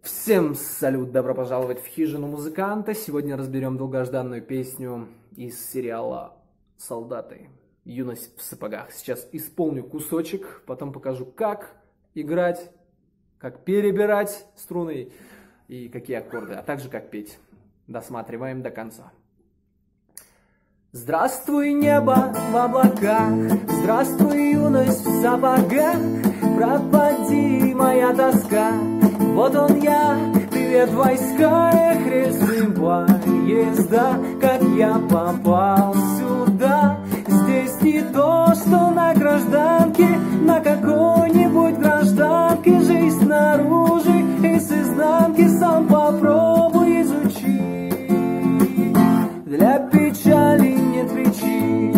Всем салют, добро пожаловать в хижину музыканта. Сегодня разберем долгожданную песню из сериала «Солдаты. Юность в сапогах». Сейчас исполню кусочек, потом покажу, как играть, как перебирать струны и какие аккорды, а также как петь. Досматриваем до конца. Здравствуй, небо в облаках, здравствуй, юность в сапогах, пропади моя тоска. Вот он я, привет, войска, эх, рельсы поезда, как я попал сюда. Здесь не то, что на гражданке, на какой-нибудь гражданке. Жизнь снаружи и с изнанки сам попробуй изучи. Для печали нет причин,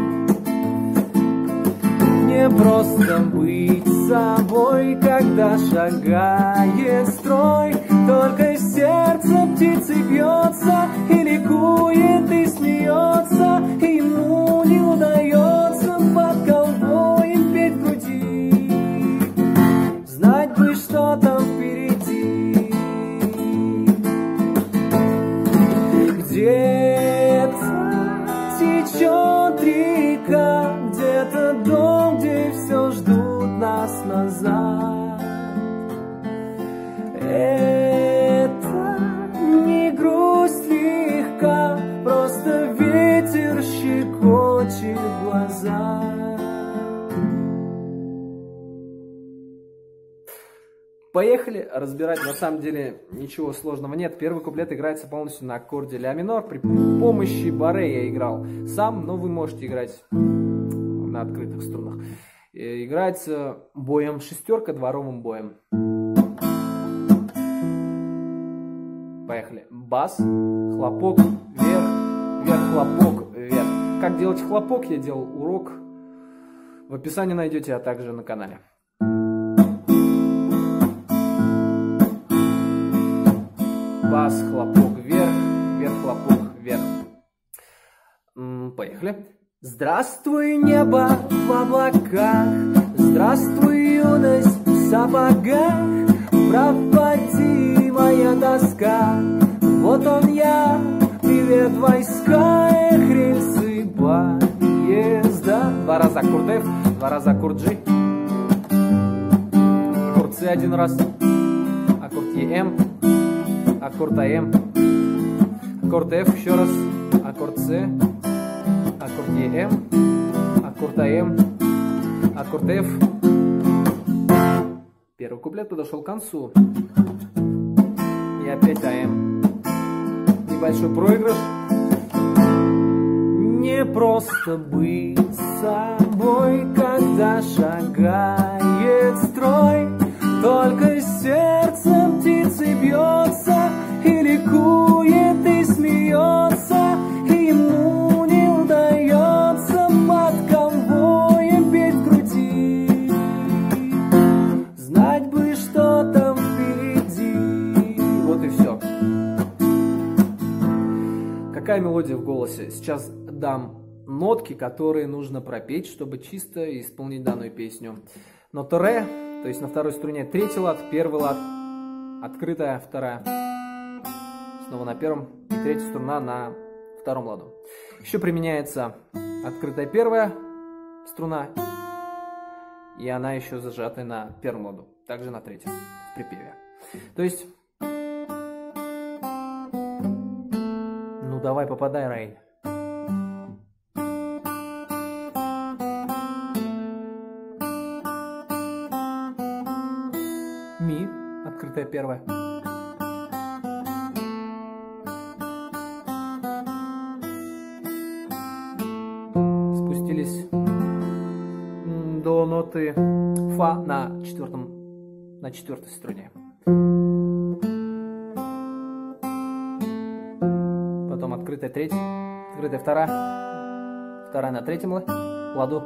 не просто быть собой, когда шагает строй. Только сердце птицы бьется и ликует, и смеется, и ему не удается под ковбоем петь в груди. Знать бы, что там впереди. Где-то течет река, где-то дом, где все ждут нас назад. Это не грусть легка, просто ветер щекочет глаза. Поехали разбирать. На самом деле ничего сложного нет. Первый куплет играется полностью на аккорде ля минор. При помощи барре я играл сам, но вы можете играть на открытых струнах. Играется боем шестерка, дворовым боем. Поехали. Бас, хлопок, вверх, вверх, хлопок, вверх. Как делать хлопок, я делал урок. В описании найдете, а также на канале. Бас, хлопок, вверх, вверх, хлопок, вверх. Поехали. Здравствуй, небо в облаках, здравствуй, юность в сапогах, пропади моя тоска. Вот он я, привет, войска, эх, рельсы поезда. Два раза аккорд F, два раза аккорд G, аккорд C один раз, аккорд EM, аккорд АМ, аккорд F еще раз, аккорд С, аккорд EM, аккорд АМ, аккорд F. Первый куплет подошел к концу. И опять АМ. Небольшой проигрыш. Не просто быть собой, когда шагает строй. Только сердцем птицы бьется и ликует, и смеется, и ему не удается под конвоем петь в груди. Знать бы, что там впереди. Вот и все. Какая мелодия в голосе? Сейчас дам нотки, которые нужно пропеть, чтобы чисто исполнить данную песню. Нота ре, то есть на второй струне третий лад, первый лад, открытая вторая, снова на первом, и третья струна на втором ладу. Еще применяется открытая первая струна, и она еще зажатая на первом ладу, также на третьем в припеве. То есть, ну давай попадай, Рейн. Ми, открытая первая. Спустились до ноты фа на четвертой струне. Потом открытая третья, открытая вторая, вторая на третьем ладу.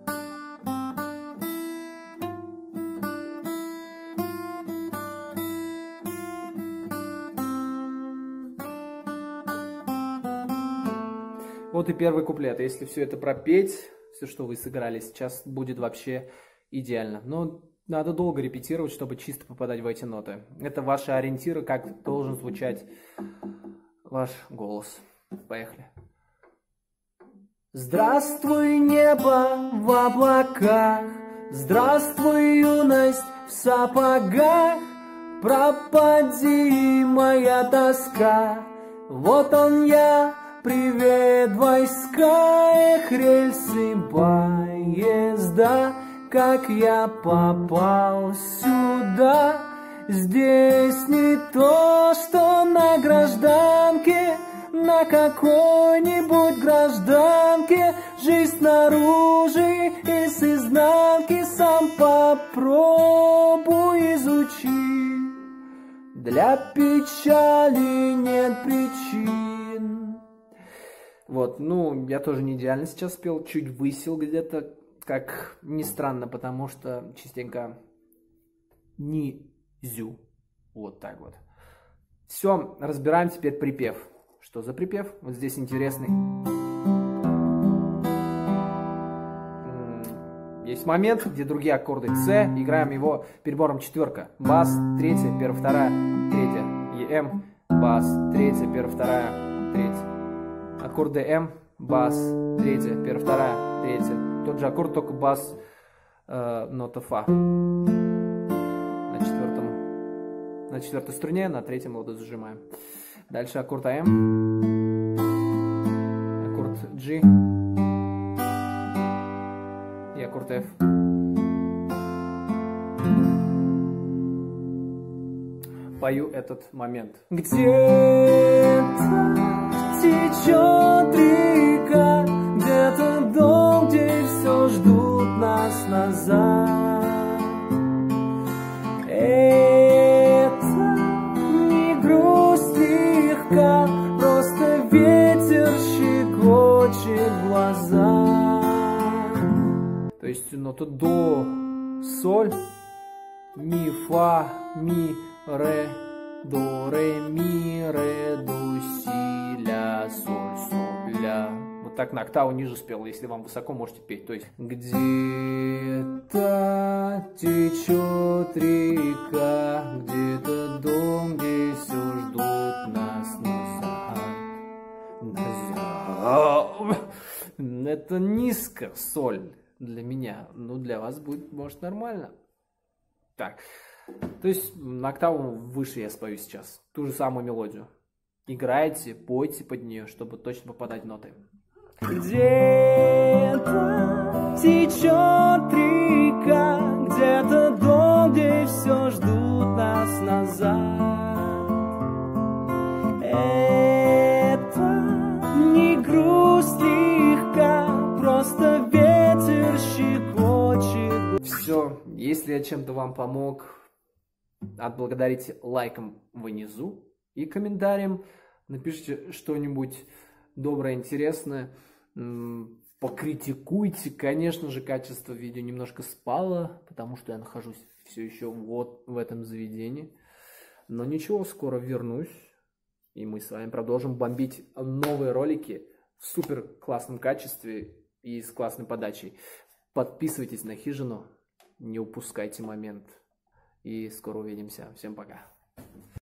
Вот и первый куплет. Если все это пропеть, все, что вы сыграли сейчас, будет вообще идеально. Но Надо долго репетировать, чтобы чисто попадать в эти ноты. Это ваши ориентиры, как должен звучать ваш голос. Поехали. Здравствуй, небо в облаках, здравствуй, юность в сапогах, пропади моя тоска. Вот он я, привет, войска, эх, рельсы поезда, как я попал сюда. Здесь не то, что на гражданке, на какой-нибудь гражданке. Жизнь снаружи и с изнанки, сам попробуй изучи. Для печали нет причин. Вот, ну, я тоже не идеально сейчас спел, чуть высел где-то, как ни странно, потому что частенько низю. Вот так вот. Все, разбираем теперь припев. Что за припев? Вот здесь интересный. Есть момент, где другие аккорды С, играем его перебором четверка. Бас, третья, первая, вторая, третья. И М, бас, третья, первая, вторая, третья. Аккорды М, бас, третья, первая, вторая, третья. Тот же аккорд, только бас, нота Фа. На четвертой струне, на третьем ладу зажимаем. Дальше аккорд АМ, аккорд G и аккорд F. Пою этот момент. Где-то течет река, где-то дом, где все ждут нас назад. Это не грусть слегка, просто ветер щекочет глаза. То есть нота до, соль, ми, фа, ми, ре, до, ре, ми, ре, до, си, ля, соль, соль, ля. Вот так на октаву ниже спел, если вам высоко, можете петь. То есть где-то течет река, где-то дом, где все ждут нас назад. Это низко, соль для меня. Ну, для вас будет, может, нормально. Так, то есть на октаву выше я спою сейчас. Ту же самую мелодию. Играйте, пойте под нее, чтобы точно попадать в ноты. Где-то течет река, где-то дом, где все ждут нас назад. Это не грусть слегка, просто ветер щекочет. Все, если я чем-то вам помог, отблагодарите лайком внизу и комментарием. Напишите что-нибудь доброе, интересное. Покритикуйте. Конечно же, качество видео немножко спало, потому что я нахожусь все еще вот в этом заведении. Но ничего, скоро вернусь. И мы с вами продолжим бомбить новые ролики в супер классном качестве и с классной подачей. Подписывайтесь на Хижину, не упускайте момент. И скоро увидимся. Всем пока.